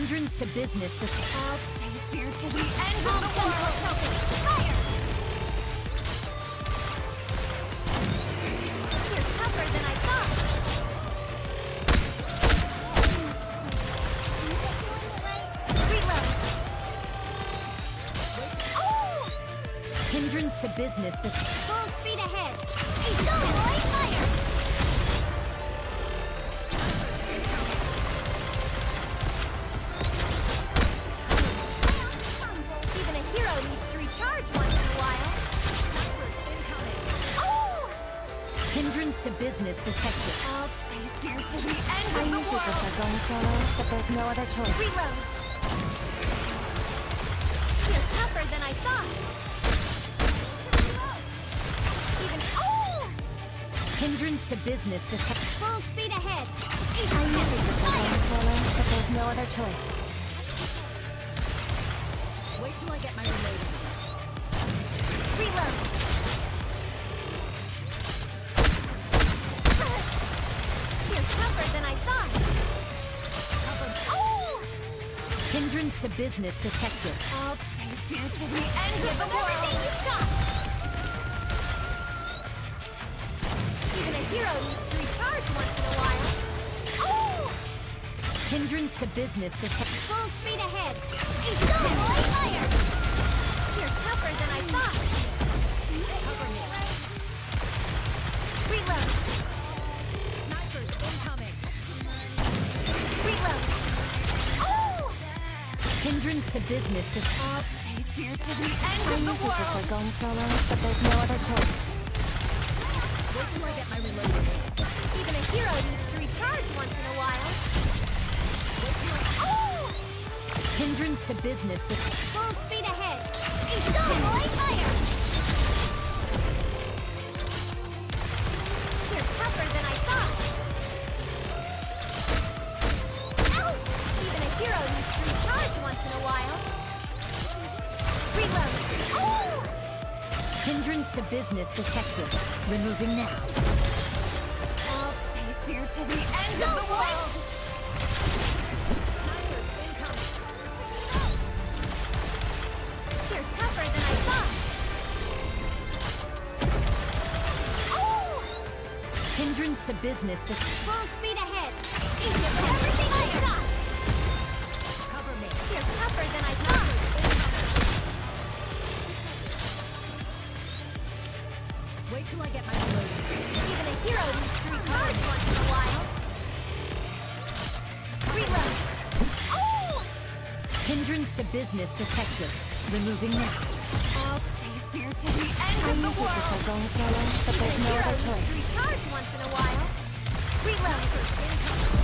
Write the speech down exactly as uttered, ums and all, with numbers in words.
Hindrance to business. I'll chase you to the end of the world. Fire! You're tougher than I thought. Reload. Oh! Hindrance to business. Full speed ahead. Deploy fire! Even a hero needs to recharge once in a while. Oh! Hindrance to business detected. I'll chase you to the end I of the usually world. prefer going solo, but there's no other choice. Reload. You're tougher than I thought. Even oh! Hindrance to business detected. Full speed ahead. I usually prefer going solo, but there's no other choice. Wait till I get my reloading. Reload. You're tougher than I thought. Oh! Hindrance to business detected. I'll chase you to the end of the world. Everything you've got. Even a hero needs to recharge once in a while. Oh! Hindrance to business detected. Full speed ahead. Deploy fire! You're tougher than I thought. Cover me. Reload. Snipers incoming. Reload. Oh! Hindrance to business detected. I'll chase you to the end I of the usually prefer world. going solo, but there's no other choice. Wait till I get my reloading. Even a hero needs to recharge once in a while. Oh! Hindrance to business detected. Full speed ahead. Deploy fire! You're tougher than I thought. Ow! Even a hero needs to recharge once in a while. Reload. Oh! Hindrance to business detected. Removing now. I'll chase you to the end of the world. You're tougher than I thought. Oh! Hindrance to business detected. Full speed ahead. Give everything I got. Cover me. You're tougher than I thought. Wait till I get my reloading. Even a hero needs to recharge once in a while. Reload. Oh! Hindrance to business detected. Removing now. I'll chase you to the end I of the usually world. prefer going solo, but Even there's a no hero other needs to choice. recharge once in a while. Reload.